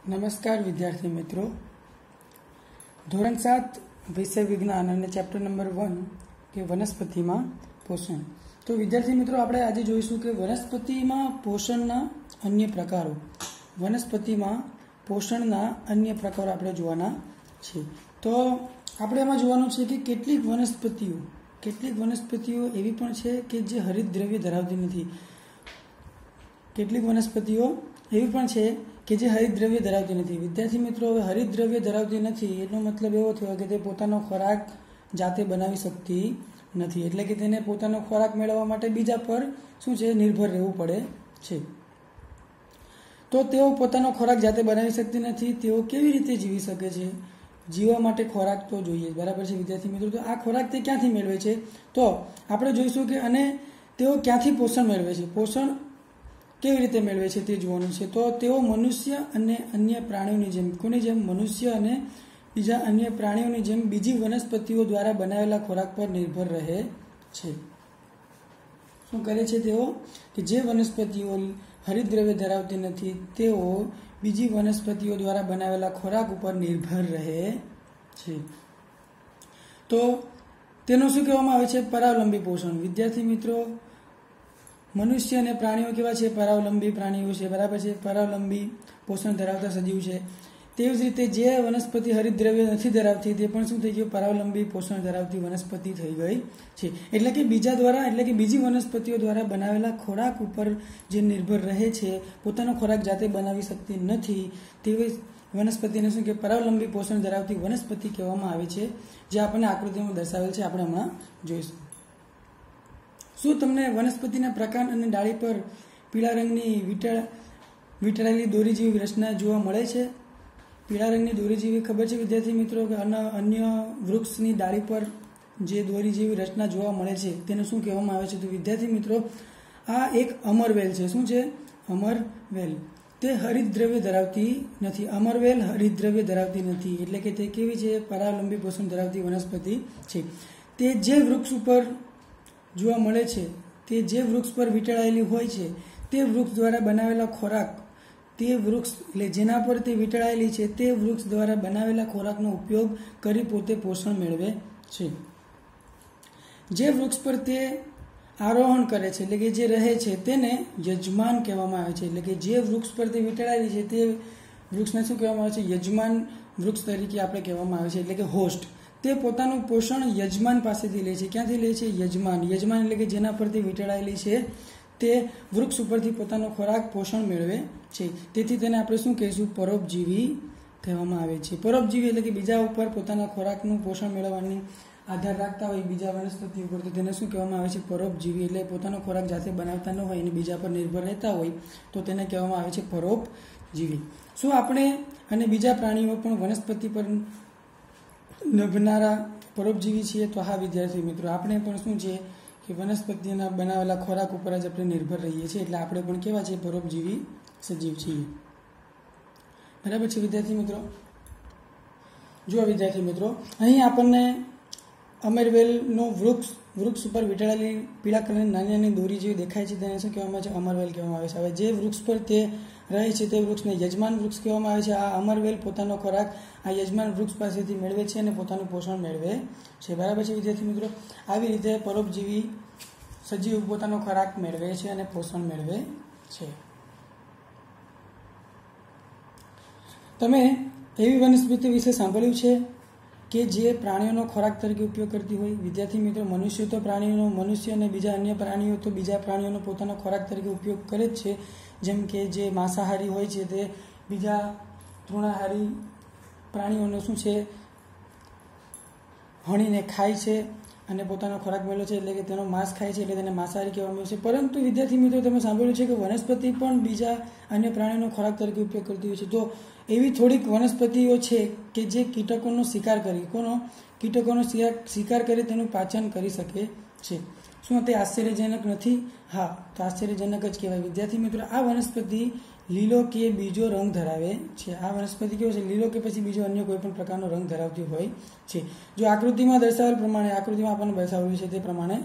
नमस्कार विद्यार्थी मित्रों, धोरण 7 विषय विज्ञान અને ચેપ્ટર નંબર 1 કે વનસ્પતિમાં પોષણ। તો વિદ્યાર્થી મિત્રો, આપણે આજે જોઈશું કે વનસ્પતિમાં પોષણના અન્ય પ્રકારો। વનસ્પતિમાં પોષણના અન્ય પ્રકારો આપણે જોવાના છે। તો આપણે એમાં જોવાનું છે કે કેટલીક વનસ્પતિઓ એવી પણ છે કે જે હરિતદ્રવ્ય ધરાવતી નથી। કેટલીક વનસ્પતિઓ એવી પણ છે કે જે હરિતદ્રવ્ય ધરાવતી નથી। વિદ્યાર્થી મિત્રો, હવે હરિતદ્રવ્ય ધરાવતી નથી એનો મતલબ એવો થયો કે તે પોતાનો ખોરાક જાતે બનાવી શકતી નથી, એટલે કે તેને પોતાનો ખોરાક મેળવવા માટે બીજા પર શું છે નિર્ભર રહેવું પડે છે। તો તેઓ પોતાનો ખોરાક જાતે બનાવી શકતી નથી। તેઓ કેવી રીતે જીવી શકે છે? જીવવા માટે ખોરાક તો જોઈએ, બરાબર છે વિદ્યાર્થી મિત્રો। તો આ ખોરાક તે ક્યાંથી મેળવે છે? તો આપણે જોઈશું કે અને તેઓ ક્યાંથી પોષણ મેળવે છે, પોષણ કેવી રીતે મેળવે છે તે જોવાનું છે। તો તેઓ મનુષ્ય અને અન્ય પ્રાણીઓની જેમ, કોની જેમ? મનુષ્ય અને બીજા અન્ય પ્રાણીઓની જેમ બીજી વનસ્પતિઓ દ્વારા બનાવેલા ખોરાક પર નિર્ભર રહે છે। શું કરે છે તેઓ? કે જે વનસ્પતિઓ હરિતદ્રવ્ય ધરાવતી નથી તેઓ બીજી વનસ્પતિઓ દ્વારા બનાવેલા ખોરાક ઉપર નિર્ભર રહે છે। તો તેનું શું કહેવામાં આવે છે? પરાવલંબી પોષણ। વિદ્યાર્થી મિત્રો, મનુષ્ય અને પ્રાણીઓ કેવા છે? પરાવલંબી પ્રાણીઓ છે, બરાબર છે। પરાવલંબી પોષણ ધરાવતા સજીવ છે। તેવી જ રીતે જે વનસ્પતિ હરિતદ્રવ્ય નથી ધરાવતી તે પણ શું થઈ ગયું? પરાવલંબી પોષણ ધરાવતી વનસ્પતિ થઈ ગઈ છે। એટલે કે બીજી વનસ્પતિઓ દ્વારા બનાવેલા ખોરાક ઉપર જે નિર્ભર રહે છે, પોતાનો ખોરાક જાતે બનાવી શકતી નથી તેવી વનસ્પતિને શું કે પરાવલંબી પોષણ ધરાવતી વનસ્પતિ કહેવામાં આવે છે, જે આપણને આકૃતિમાં દર્શાવેલ છે, આપણે હમણાં જોઈશું। શું તમને વનસ્પતિના પ્રકાર અને ડાળી પર પીળા રંગની વીંટળાયેલી દોરી જેવી રચના જોવા મળે છે? પીળા રંગની દોરી જેવી ખબર છે વિદ્યાર્થી મિત્રો કે અન્ય વૃક્ષની ડાળી પર જે દોરી જેવી રચના જોવા મળે છે તેને શું કહેવામાં આવે છે? તો વિદ્યાર્થી મિત્રો, આ એક અમરવેલ છે। શું છે? અમરવેલ। તે હરિતદ્રવ્ય ધરાવતી નથી। અમરવેલ હરિતદ્રવ્ય ધરાવતી નથી, એટલે કે તે કેવી છે? પરાવલંબી પોષણ ધરાવતી વનસ્પતિ છે। તે જે વૃક્ષ ઉપર જોવા મળે છે, તે જે વૃક્ષ પર વીંટળાયેલી હોય છે, તે વૃક્ષ દ્વારા બનાવેલા ખોરાક, તે વૃક્ષ એટલે જેના પર તે વીંટળાયેલી છે તે વૃક્ષ દ્વારા બનાવેલા ખોરાકનો ઉપયોગ કરી પોતે પોષણ મેળવે છે। જે વૃક્ષ પર તે આરોહણ કરે છે, એટલે કે જે રહે છે, તેને યજમાન કહેવામાં આવે છે। એટલે કે જે વૃક્ષ પર તે વીંટળાયેલી છે તે વૃક્ષને શું કહેવામાં આવે છે? યજમાન વૃક્ષ તરીકે આપણે કહેવામાં આવે છે, એટલે કે હોસ્ટ। તે પોતાનું પોષણ યજમાન પાસેથી લે છે। ક્યાંથી લે છે? યજમાન એટલે કે જેના પર તે વીંટળાયેલી છે તે વૃક્ષ ઉપરથી પોતાનો ખોરાક પોષણ મેળવે છે। તેથી તેને આપણે શું કહીશું? પરોપજીવી કહેવામાં આવે છે। પરોપજીવી એટલે કે બીજા ઉપર પોતાના ખોરાકનું પોષણ મેળવવાની આધાર રાખતા હોય બીજા વનસ્પતિ ઉપર, તો તેને શું કહેવામાં આવે છે? પરોપજીવી। એટલે પોતાનો ખોરાક જાતે બનાવતા ન હોય અને બીજા પર નિર્ભર રહેતા હોય તો તેને કહેવામાં આવે છે પરોપજીવી। શું આપણે અને બીજા પ્રાણીઓ પણ વનસ્પતિ પર નભનારા પરોપજીવી છીએ? તો હા વિદ્યાર્થી મિત્રો, આપણે પણ શું છે કે વનસ્પતિના બનાવેલા ખોરાક ઉપર જ આપણે નિર્ભર રહીએ છીએ, એટલે આપણે પણ કેવા છે? પરોપજીવી સજીવ છીએ, બરાબર છે વિદ્યાર્થી મિત્રો। જો વિદ્યાર્થી મિત્રો, અહીં આપણને અમરવેલનો વૃક્ષ ઉપર વીંટળાયેલી પીળા કલરની નાની નાની દોરી જેવી દેખાય છે, તેને શું કહેવામાં આવે છે? અમરવેલ કહેવામાં આવે છે। હવે જે વૃક્ષ પર તે રહે છે તે વૃક્ષને યજમાન વૃક્ષ કહેવામાં આવે છે। આ અમરવેલ પોતાનો ખોરાક આ યજમાન વૃક્ષ પાસેથી મેળવે છે અને પોતાનું પોષણ મેળવે છે, બરાબર છે વિદ્યાર્થી મિત્રો। આવી રીતે પરોપજીવી સજીવ પોતાનો ખોરાક મેળવે છે અને પોષણ મેળવે છે। તમે એવી વનસ્પતિ વિશે સાંભળ્યું છે કે જે પ્રાણીઓનો ખોરાક તરીકે ઉપયોગ કરતી હોય? વિદ્યાર્થી મિત્રો, મનુષ્ય અને બીજા અન્ય પ્રાણીઓ તો બીજા પ્રાણીઓનો પોતાનો ખોરાક તરીકે ઉપયોગ કરે જ છે। જેમ કે જે માંસાહારી હોય છે તે બીજા તૃણાહારી પ્રાણીઓનો શું છે હણીને ખાય છે અને પોતાનો ખોરાક મેળવે છે, એટલે કે તેનો માંસ ખાય છે, એટલે તેને માંસાહારી કહેવામાં આવે છે। પરંતુ વિદ્યાર્થી મિત્રો, તમે સાંભળ્યું છે કે વનસ્પતિ પણ બીજા અન્ય પ્રાણીઓનો ખોરાક તરીકે ઉપયોગ કરતી હોય છે। તો એવી થોડીક વનસ્પતિઓ છે કે જે કીટકોનો શિકાર કરી તેનું પાચન કરી શકે છે। શું તે આશ્ચર્યજનક નથી? હા, તો આશ્ચર્યજનક જ કહેવાય વિદ્યાર્થી મિત્રો। આ વનસ્પતિ લીલો કે બીજો રંગ ધરાવે છે। આ વનસ્પતિ કેવો છે? લીલો કે પછી બીજો અન્ય કોઈ પણ પ્રકારનો રંગ ધરાવતી હોય છે। જો આકૃતિમાં દર્શાવેલ પ્રમાણે, આકૃતિમાં આપણને દર્શાવેલું છે તે પ્રમાણે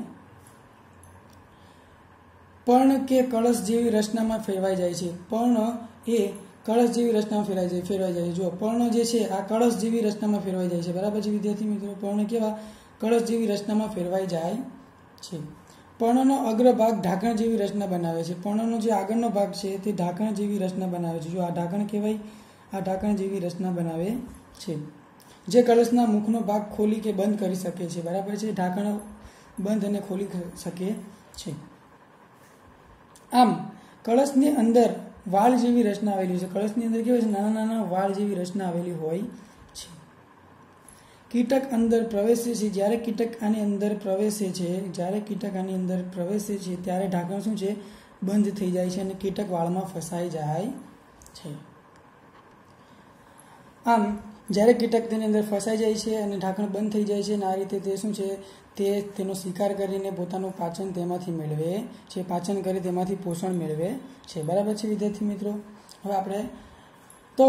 પર્ણ કે કળશ જેવી રચનામાં ફેરવાઈ જાય છે। પર્ણ એ કળશ જેવી રચનામાં ફેરવાઈ જાય. જો પર્ણો જે છે આ કળશ જેવી રચનામાં ફેરવાઈ જાય છે. બરાબર છે વિદ્યાર્થી મિત્રો. પર્ણો કેવા કળશ જેવી રચનામાં ફેરવાઈ જાય છે. પર્ણનો અગ્રભાગ ઢાંકણ જેવી રચના બનાવે છે. પર્ણનો જે આગળનો ભાગ છે તે ઢાંકણ જેવી રચના બનાવે છે. જો આ ઢાંકણ કહેવાય. આ ઢાંકણ જેવી રચના બનાવે છે, જે કળશના મુખનો ભાગ ખોલી કે બંધ કરી શકે છે. બરાબર છે. ઢાંકણ બંધ અને ખોલી શકે છે. આમ કળશની અંદર વાળ જેવી રચના આવેલી છે. કળશની અંદર કેવું છે? નાના નાના વાળ જેવી રચના આવેલી હોય છે. કીટક અંદર પ્રવેશે છે. જ્યારે કીટક આની અંદર પ્રવેશે છે ત્યારે ઢાંકણ શું છે? બંધ થઈ જાય છે અને કીટક વાળમાં ફસાઈ જાય છે. આમ જ્યારે કીટક તેની અંદર ફસાઈ જાય છે અને ઢાંકણ બંધ થઈ જાય છે અને આ રીતે તે શું છે? તે તેનો શિકાર કરીને પોતાનું પાચન તેમાંથી મેળવે છે. પાચન કરી તેમાંથી પોષણ મેળવે છે. બરાબર છે વિદ્યાર્થી મિત્રો. હવે આપણે તો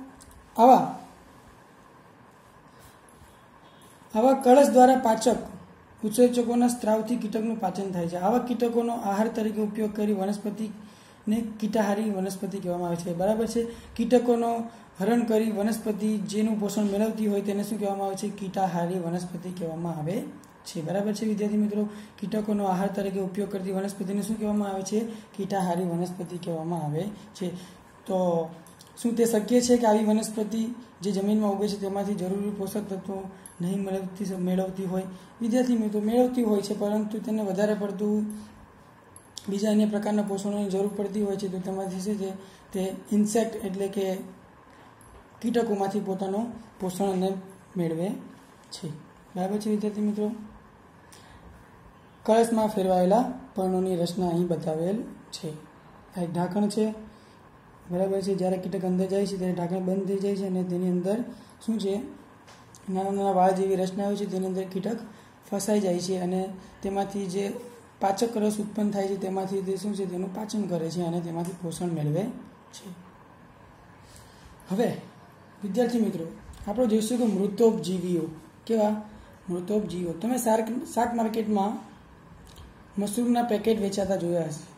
આવા કળશ દ્વારા પાચક ઉત્સેચકોના સ્ત્રાવથી કીટકનું પાચન થાય છે. આવા કીટકોનો આહાર તરીકે ઉપયોગ કરી વનસ્પતિને કીટાહારી વનસ્પતિ કહેવામાં આવે છે. બરાબર છે. કીટકોનો હરણ કરી વનસ્પતિ જેનું પોષણ મેળવતી હોય તેને શું કહેવામાં આવે છે? કીટાહારી વનસ્પતિ કહેવામાં આવે છે. બરાબર છે વિદ્યાર્થી મિત્રો. કીટકોનો આહાર તરીકે ઉપયોગ કરતી વનસ્પતિને શું કહેવામાં આવે છે? કીટાહારી વનસ્પતિ કહેવામાં આવે છે. તો શું તે શક્ય છે કે આવી વનસ્પતિ જે જમીનમાં ઉગે છે તેમાંથી જરૂરી પોષક તત્વો નહીં મેળવતી હોય? વિદ્યાર્થી મિત્રો, મેળવતી હોય છે, પરંતુ તેને વધારે પડતું બીજા અન્ય પ્રકારના પોષણોની જરૂર પડતી હોય છે. તો તેમાંથી શું છે? તે ઇન્સેક્ટ એટલે કે કીટકોમાંથી પોતાનું પોષણને મેળવે છે. બરાબર છે વિદ્યાર્થી મિત્રો. કળશમાં ફેરવાયેલા પર્ણોની રચના અહીં બતાવેલ છે. આ એક ઢાંકણ છે. બરાબર છે. જ્યારે કીટક અંદર જાય છે ત્યારે ઢાંકણ બંધ થઈ જાય છે અને તેની અંદર શું છે? નાના નાના વાળ જેવી રચના હોય છે. તેની અંદર કીટક ફસાઈ જાય છે અને તેમાંથી જે પાચક રસ ઉત્પન્ન થાય છે તેમાંથી તે શું છે? તેનું પાચન કરે છે અને તેમાંથી પોષણ મેળવે છે. હવે વિદ્યાર્થી મિત્રો, આપણે જોઈશું કે મૃતોપજીવીઓ. કેવા? મૃતોપજીવીઓ. તમે શાક માર્કેટમાં મશરૂમના પેકેટ વેચાતા જોયા હશે.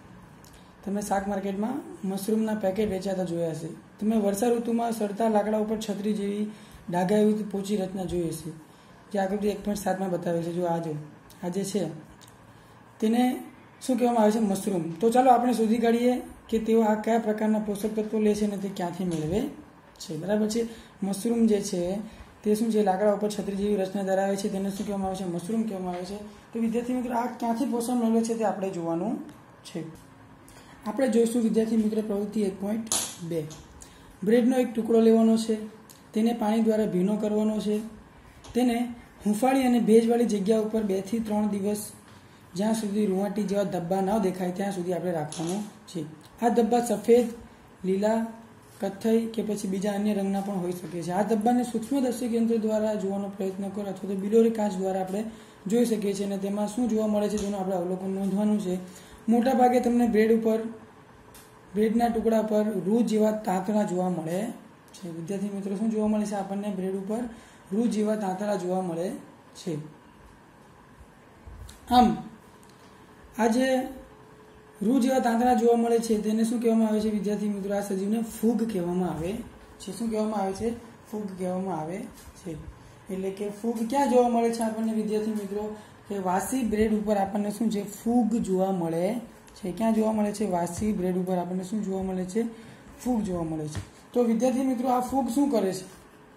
તમે વર્ષા ઋતુમાં સડતા લાકડા ઉપર છત્રી જેવી ડાઘાયુક્ત પોચી રચના જોઈ હશે, જે આકૃતિ 1.7માં બતાવે છે. જો આ જે છે તેને શું કહેવામાં આવે છે? મશરૂમ. તો ચાલો આપણે શોધી કાઢીએ કે તેઓ આ કયા પ્રકારના પોષક તત્વો લે છે અને તે ક્યાંથી મેળવે છે. બરાબર છે. મશરૂમ જે છે તે શું છે? લાકડા ઉપર છત્રી જેવી રચના ધરાવે છે. તેને શું કહેવામાં આવે છે? મશરૂમ કહેવામાં આવે છે. તો વિદ્યાર્થી મિત્રો, આ ક્યાંથી પોષણ મેળવે છે તે આપણે જોવાનું છે. આપણે જોઈશું વિદ્યાર્થી મિત્રો પ્રવૃત્તિ 1.2. બ્રેડનો એક ટુકડો લેવાનો છે, તેને પાણી દ્વારા ભીનો કરવાનો છે, તેને હુંફાળી અને ભેજવાળી જગ્યા ઉપર 2 થી 3 દિવસ જ્યાં સુધી રૂંવાટી જેવા ધબ્બા ન દેખાય ત્યાં સુધી આપણે રાખવાનું છે. આ ધબ્બા સફેદ, લીલા, કથ્થઈ કે પછી બીજા અન્ય રંગના પણ હોઈ શકે છે. આ ધબ્બાને સૂક્ષ્મદર્શક યંત્ર દ્વારા જોવાનો પ્રયત્ન કરો અથવા તો બિલોરી કાચ દ્વારા આપણે જોઈ શકીએ છીએ અને તેમાં શું જોવા મળે છે તેનું આપણે અવલોકન નોંધવાનું છે. મોટા ભાગે તમને બ્રેડના ટુકડા પર રૂ જેવા તાંતણા જોવા મળે છે. વિદ્યાર્થી મિત્રો, શું જોવા મળે છે? આપણને બ્રેડ ઉપર રૂ જેવા તાંતણા જોવા મળે છે. આમ આ જે રૂ જેવા તાંતણા જોવા મળે છે તેને શું કહેવામાં આવે છે? વિદ્યાર્થી મિત્રો, આ સજીવને ફૂગ કહેવામાં આવે છે. શું કહેવામાં આવે છે? ફૂગ કહેવામાં આવે છે. એટલે કે ફૂગ ક્યાં જોવા મળે છે આપણને વિદ્યાર્થી મિત્રો? કે વાસી બ્રેડ ઉપર આપણને શું છે? ફૂગ જોવા મળે છે. ક્યાં જોવા મળે છે? વાસી બ્રેડ ઉપર આપણને શું જોવા મળે છે? ફૂગ જોવા મળે છે. તો વિદ્યાર્થી મિત્રો, આ ફૂગ શું કરે છે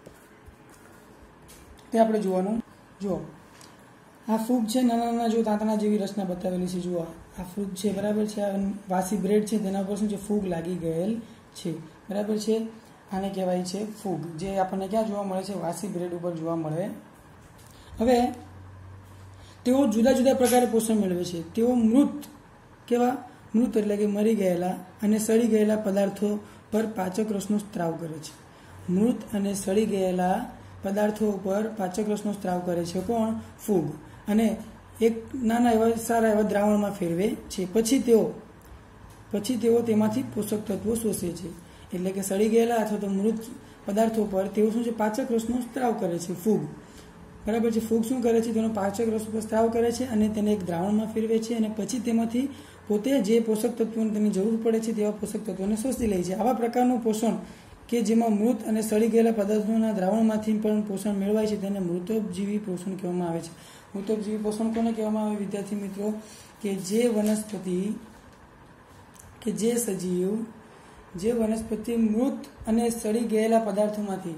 તે આપણે જોવાનું. જો આ ફૂગ છે, નાના નાના જો તાંતણા જેવી રચના બતાવેલી છે. જુઓ, આ ફૂગ છે. બરાબર છે. આ વાસી બ્રેડ છે તેના પર શું છે? ફૂગ લાગી ગયેલ છે. બરાબર છે. આને કહેવાય છે ફૂગ, જે આપણને ક્યાં જોવા મળે છે? વાસી બ્રેડ ઉપર જોવા મળે. હવે તેઓ જુદા જુદા પ્રકારે પોષણ મેળવે છે. તેઓ મૃત એટલે કે મરી ગયેલા અને સડી ગયેલા પદાર્થો પર પાચક રસનો સ્ત્રાવ કરે છે. મૃત અને સડી ગયેલા પદાર્થો ઉપર પાચક રસનો સ્ત્રાવ કરે છે. કોણ? ફૂગ. અને એક નાના એવા સારા એવા દ્રાવણમાં ફેરવે છે. પછી તેઓ તેમાંથી પોષક તત્વો શોષે છે. એટલે કે સડી ગયેલા અથવા તો મૃત પદાર્થો પર તેઓ શું છે? પાચક રસનો સ્ત્રાવ કરે છે. ફૂગ. બરાબર છે. ફૂગ શું કરે છે? તેનો પાચક રસ ઉપર સ્ત્રાવ કરે છે અને તેને એક દ્રાવણમાં ફેરવે છે અને પછી તેમાંથી પોતે જે પોષક તત્વોની તેની જરૂર પડે છે તેવા પોષક તત્વોને શોષી લે છે. આવા પ્રકારનું પોષણ કે જેમાં મૃત અને સડી ગયેલા પદાર્થોના દ્રાવણમાંથી પણ પોષણ મેળવાય છે તેને મૃતોપજીવી પોષણ કહેવામાં આવે છે. મૃતોપજીવી પોષણ કોને કહેવામાં આવે વિદ્યાર્થી મિત્રો? કે જે વનસ્પતિ કે જે સજીવ જે વનસ્પતિ મૃત અને સડી ગયેલા પદાર્થોમાંથી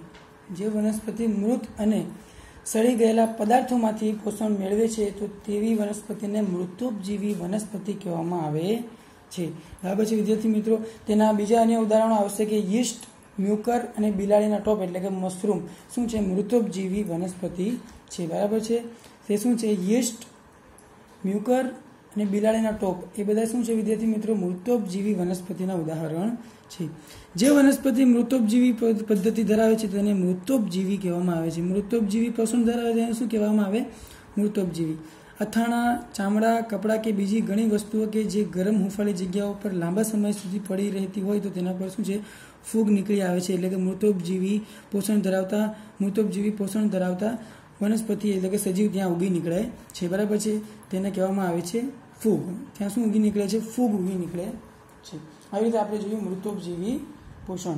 પોષણ મેળવે છે તો તેવી વનસ્પતિને મૃતોપજીવી વનસ્પતિ કહેવામાં આવે છે. બરાબર છે વિદ્યાર્થી મિત્રો. તેના બીજા અન્ય ઉદાહરણો આવશે કે યીસ્ટ, મ્યુકર અને બિલાડીના ટોપ એટલે કે મશરૂમ શું છે? મૃતોપજીવી વનસ્પતિ છે. બરાબર છે. તે શું છે? યીસ્ટ, મ્યુકર અને બિલાડીના ટોપ એ બધા શું છે વિદ્યાર્થી મિત્રો? મૃતોપજીવી વનસ્પતિના ઉદાહરણ છે. જે વનસ્પતિ મૃતોપજીવી પદ્ધતિ ધરાવે છે તેને મૃતોપજીવી કહેવામાં આવે છે. મૃતોપજીવી પોષણ ધરાવે છે તેને શું કહેવામાં આવે? મૃતોપજીવી. અથાણા, ચામડા, કપડાં કે બીજી ઘણી વસ્તુઓ કે જે ગરમ હુંફાળી જગ્યાઓ પર લાંબા સમય સુધી પડી રહેતી હોય તો તેના પર શું છે? ફૂગ નીકળી આવે છે. એટલે કે મૃતોપજીવી પોષણ ધરાવતા વનસ્પતિ એટલે કે સજીવ ત્યાં ઉગી નીકળે છે. બરાબર છે. તેને કહેવામાં આવે છે ફૂગ. ત્યાં શું ઉગી નીકળે છે? ફૂગ ઉગી નીકળે છે. આવી રીતે આપણે જોયું મૃતોપજીવી પોષણ.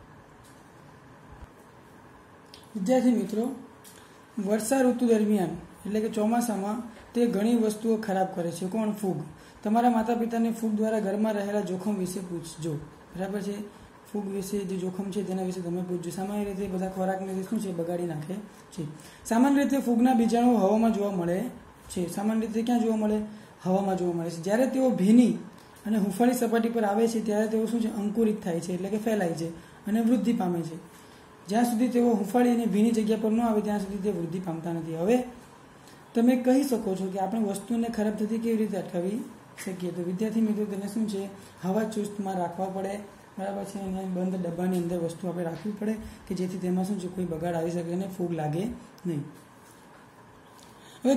વિદ્યાર્થી મિત્રો, વર્ષા ઋતુ દરમિયાન એટલે કે ચોમાસામાં તે ઘણી વસ્તુઓ ખરાબ કરે છે. કોણ? ફૂગ. તમારા માતા પિતાને ફૂગ દ્વારા ઘરમાં રહેલા જોખમ વિશે પૂછજો. બરાબર છે. ફૂગ વિશે જે જોખમ છે તેના વિશે તમે પૂછજો. સામાન્ય રીતે બધા ખોરાકને શું છે? બગાડી નાખે છે. સામાન્ય રીતે ફૂગના બીજાણુઓ હવામાં જોવા મળે છે. સામાન્ય રીતે ક્યાં જોવા મળે? હવામાં જોવા મળે છે. જ્યારે તેઓ ભીની અને હુંફાળી સપાટી પર આવે છે ત્યારે તેઓ શું છે? અંકુરિત થાય છે એટલે કે ફેલાય છે અને વૃદ્ધિ પામે છે. જ્યાં સુધી તેઓ હુંફાળી અને ભીની જગ્યા પર ન આવે ત્યાં સુધી તે વૃદ્ધિ પામતા નથી. હવે તમે કહી શકો છો કે આપણે વસ્તુને ખરાબ થતી કેવી રીતે અટકાવી શકીએ? તો વિદ્યાર્થી મિત્રો તેને શું છે? હવા ચુસ્તમાં રાખવા પડે. બરાબર છે. અને બંધ ડબ્બાની અંદર વસ્તુ આપણે રાખવી પડે કે જેથી તેમાં શું છે? કોઈ બગાડ આવી શકે અને ફૂગ લાગે નહીં. હવે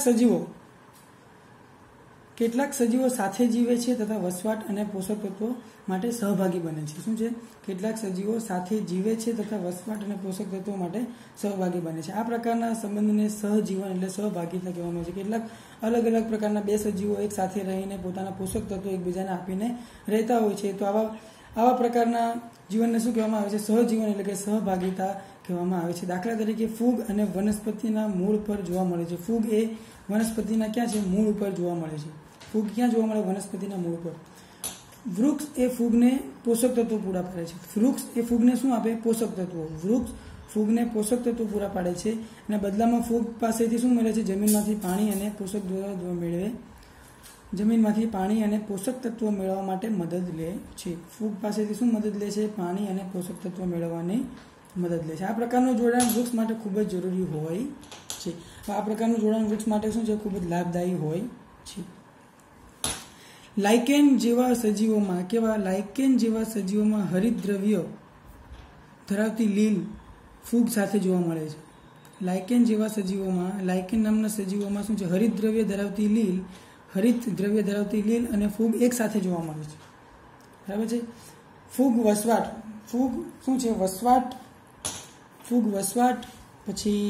કેટલાક સજીવો સાથે જીવે છે તથા વસવાટ અને પોષક તત્વો માટે સહભાગી બને છે. શું છે? કેટલાક સજીવો સાથે જીવે છે તથા વસવાટ અને પોષક તત્વો માટે સહભાગી બને છે. આ પ્રકારના સંબંધને સહજીવન એટલે સહભાગીતા કહેવામાં આવે છે. કેટલાક અલગ અલગ પ્રકારના બે સજીવો એક સાથે રહીને પોતાના પોષક તત્વો એકબીજાને આપીને રહેતા હોય છે. તો આવા પ્રકારના જીવનને શું કહેવામાં આવે છે? સહજીવન એટલે કે સહભાગીતા કહેવામાં આવે છે. દાખલા તરીકે ફૂગ અને વનસ્પતિના મૂળ પર જોવા મળે છે. ફૂગ એ વનસ્પતિના ક્યાં છે? મૂળ ઉપર જોવા મળે છે. ફૂગ ક્યાં જોવા મળે? વનસ્પતિના મૂળ પર. વૃક્ષ એ ફૂગને પોષક તત્વો પૂરા પાડે છે. વૃક્ષ એ ફૂગને શું આપે? પોષક તત્વો. વૃક્ષ ફૂગને પોષક તત્વો પૂરા પાડે છે અને બદલામાં ફૂગ પાસેથી શું મળે છે? જમીનમાંથી પાણી અને પોષક તત્વો મેળવવા માટે મદદ લે છે. ફૂગ પાસેથી શું મદદ લે છે? પાણી અને પોષક તત્વો મેળવવાની મદદ લે છે. આ પ્રકારનું જોડાણ વૃક્ષ માટે ખૂબ જ જરૂરી હોય છે. આ પ્રકારનું જોડાણ વૃક્ષ માટે શું છે? ખૂબ જ લાભદાયી હોય છે. લાઇકેન જેવા સજીવોમાં હરિતદ્રવ્ય ધરાવતી લીલ ફૂગ સાથે જોવા મળે છે. લાઇકેન નામના સજીવોમાં શું છે? હરિતદ્રવ્ય ધરાવતી લીલ અને ફૂગ એક સાથે જોવા મળે છે. બરાબર છે. ફૂગ શું છે? વસવાટ પછી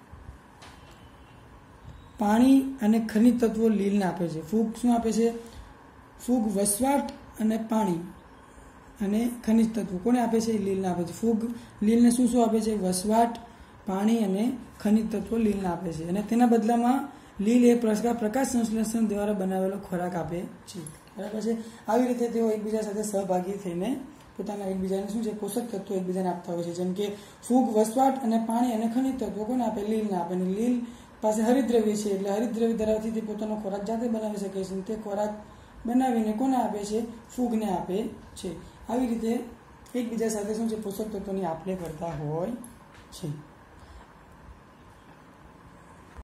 પાણી અને ખનિજ તત્વો લીલને આપે છે. ફૂગ શું આપે છે? ફૂગ વસવાટ અને પાણી અને ખનિજ તત્વો કોને આપે છે? લીલને આપે છે. ફૂગ લીલને શું આપે છે? વસવાટ, પાણી અને ખનિજ તત્વો લીલને આપે છે. અને તેના બદલામાં લીલ એ પ્રકાશ સંશ્લેષણ દ્વારા બનાવેલો ખોરાક આપે છે. બરાબર છે. આવી રીતે તેઓ એકબીજા સાથે સહભાગી થઈને પોતાના એકબીજાને શું છે? પોષક તત્વો એકબીજાને આપતા હોય છે. જેમ કે ફૂગ વસવાટ અને પાણી અને ખનિજ તત્વો કોને આપે? લીલને આપે. અને લીલ પાસે હરિતદ્રવ્ય છે એટલે હરિતદ્રવ્ય ધરાવતી તે પોતાનો ખોરાક જાતે બનાવી શકે છે. તે ખોરાક બનાવીને કોને આપે છે? ફૂગને આપે છે. આવી રીતે એકબીજા સાથે શું છે? પોષક તત્વોની આપ લે કરતા હોય છે.